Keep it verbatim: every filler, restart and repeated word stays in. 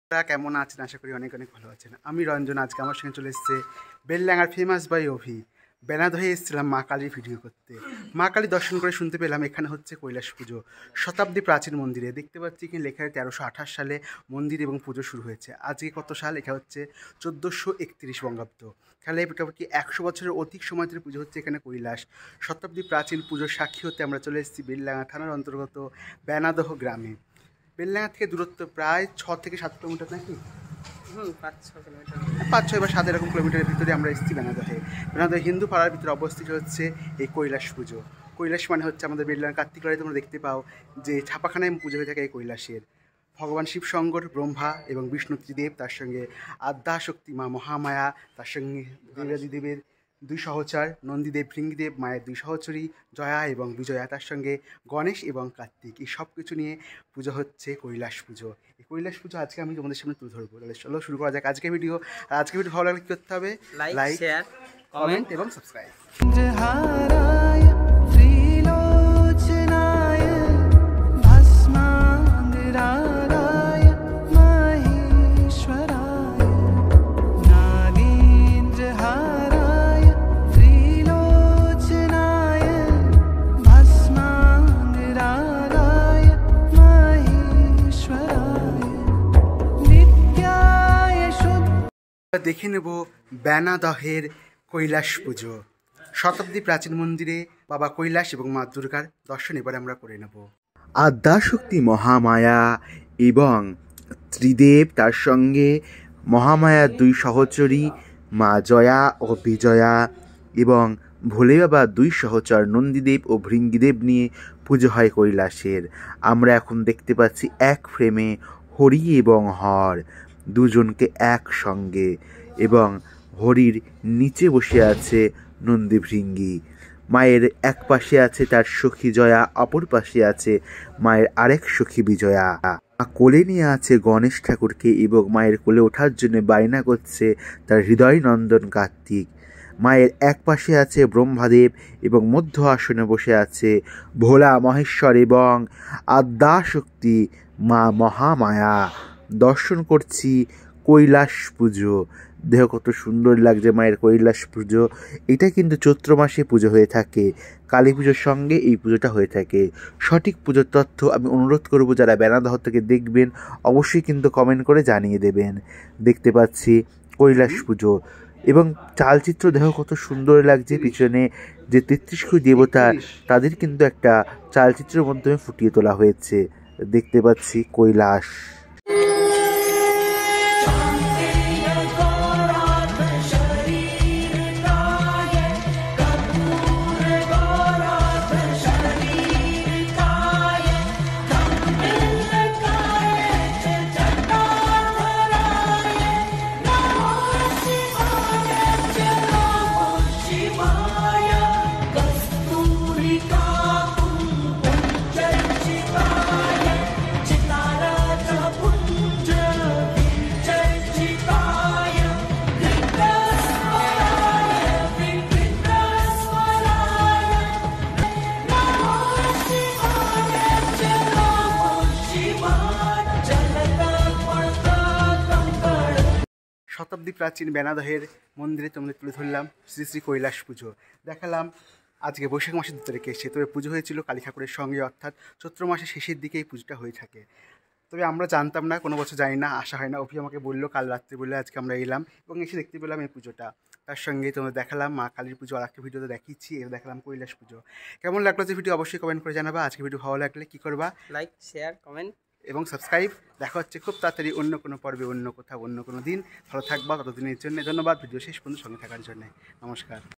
আপনারা কেমন আছেন? আশা করি অনেক অনেক ভালো আছেন। আমি রঞ্জন। আজকে আমার সঙ্গে চলে এসেছে বেলডাঙ্গার ফেমাস বাই অভি। বেনাদহে এসেছিলাম মা কালীর ভিডিও করতে। মা কালী দর্শন করে শুনতে পেলাম এখানে হচ্ছে কৈলাস পুজো, শতাব্দী প্রাচীন মন্দিরে। দেখতে পাচ্ছি এখানে লেখা হয় তেরোশো আঠাশ সালে মন্দির এবং পুজো শুরু হয়েছে। আজকে কত সাল? এটা হচ্ছে চোদ্দোশো একত্রিশ বঙ্গাব্দ। তাহলে মোটামুটি একশো বছরের অধিক সময় ধরে পুজো হচ্ছে এখানে কৈলাস। শতাব্দী প্রাচীন পুজোর সাক্ষী হতে আমরা চলে এসেছি বেলডাঙ্গা থানার অন্তর্গত বেনাদহ গ্রামে। বেলডাঙ্গা থেকে দূরত্ব প্রায় ছ থেকে সাত কিলোমিটার নাকি? হুম পাঁচ ছ কিলোমিটার পাঁচ ছয় বা সাত এরকম কিলোমিটারের ভিতরে আমরা এসেছি বেনাদহে। বেনাদহে হিন্দু পাড়ার ভিতরে অবস্থিত হচ্ছে এই কৈলাস পুজো। কৈলাস মানে হচ্ছে আমাদের বেলডাঙ্গা কার্তিক লড়াই তোমরা দেখতে পাও যে ছাপাখানায় পুজো হয়ে থাকে এই কৈলাসের। ভগবান শিবশঙ্কর, ব্রহ্মা এবং বিষ্ণু ত্রিদেব, তার সঙ্গে আদ্যাশক্তি মা মহামায়া, তার সঙ্গে দেবাদিদেবের দুই সহচর নন্দীদেব, ভৃঙ্গিদেব, মায়ের দুই সহচরী জয়া এবং বিজয়া, তার সঙ্গে গণেশ এবং কার্তিক, এই সব কিছু নিয়ে পুজো হচ্ছে কৈলাস পুজো। এই কৈলাস পুজো আজকে আমি তোমাদের সামনে তুলে ধরবো। তাহলে চলো শুরু করা যাক আজকে ভিডিও। আর আজকে ভিডিও ভালো লাগলে কী করতে হবে? লাইক, শেয়ার, কমেন্ট এবং সাবস্ক্রাইব। দেখে নেব বেনাদহের কৈলাস পুজো। শতাব্দী প্রাচীন মন্দিরে বাবা কৈলাস এবং মা দুর্গার দর্শন এবার আমরা করে নেব। আদ্যাশক্তি মহামায়া এবং ত্রিদেব, তার সঙ্গে মহামায়ার দুই সহচরী মা জয়া ও বিজয়া এবং ভোলে বাবা দুই সহচর নন্দীদেব ও ভৃঙ্গিদেব নিয়ে পুজো হয় কৈলাসের। আমরা এখন দেখতে পাচ্ছি এক ফ্রেমে হরি এবং হর দুজনকে একসঙ্গে, এবং হরির নিচে বসে আছে নন্দী ভৃঙ্গি। মায়ের এক পাশে আছে তার সখী জয়া, অপর পাশে আছে মায়ের আরেক সখী বিজয়া। কোলে নিয়ে আছে গণেশ ঠাকুরকে এবং মায়ের কোলে ওঠার জন্য বায়না করছে তার হৃদয় নন্দন কার্তিক। মায়ের এক পাশে আছে ব্রহ্মাদেব এবং মধ্য আসনে বসে আছে ভোলা মহেশ্বর এবং আদ্যাশক্তি মা মহামায়া। দর্শন করছি কৈলাস পুজো। দেহ কত সুন্দর লাগছে মায়ের কৈলাস পুজো। এটা কিন্তু চৈত্র মাসে পুজো হয়ে থাকে, কালী পুজোর সঙ্গে এই পুজোটা হয়ে থাকে। সঠিক পুজোর তথ্য আমি অনুরোধ করব যারা বেনাদহ থেকে দেখবেন অবশ্যই কিন্তু কমেন্ট করে জানিয়ে দেবেন। দেখতে পাচ্ছি কৈলাস পুজো এবং চালচিত্র দেহ কত সুন্দর লাগছে। পিছনে যে তেত্রিশ কোটি দেবতা তাদের কিন্তু একটা চালচিত্রের মাধ্যমে ফুটিয়ে তোলা হয়েছে। দেখতে পাচ্ছি কৈলাস। শতাব্দী প্রাচীন বেনাদহের মন্দিরে তোমাদের তুলে ধরলাম শ্রী শ্রী কৈলাস পুজো। দেখালাম আজকে বৈশাখ মাসের দু তারিখে এসে, তবে পুজো হয়েছিল কালী ঠাকুরের সঙ্গে, অর্থাৎ চৈত্র মাসের শেষের দিকে এই পুজোটা হয়ে থাকে। তবে আমরা জানতাম না, কোনো বছর জানি না, আসা হয় না। অভি আমাকে বললো কাল রাত্রে, বললে আজকে আমরা এলাম এবং এসে দেখতে পেলাম এই পুজোটা। তার সঙ্গে তোমরা দেখালাম মা কালীর পুজো, আর একটা ভিডিওতে দেখিয়েছি, এবার দেখালাম কৈলাস পুজো। কেমন লাগলো যে ভিডিও অবশ্যই কমেন্ট করে জানাবা। আজকে ভিডিও ভালো লাগলে কী করবা? লাইক, শেয়ার, কমেন্ট এবং সাবস্ক্রাইব। দেখা হচ্ছে খুব তাড়াতাড়ি অন্য কোনো পর্বে, অন্য কোথাও, অন্য কোনো দিন। ভালো থাকবা ততদিনের জন্য। ধন্যবাদ ভিডিও শেষ পর্যন্ত সঙ্গে থাকার জন্য। নমস্কার।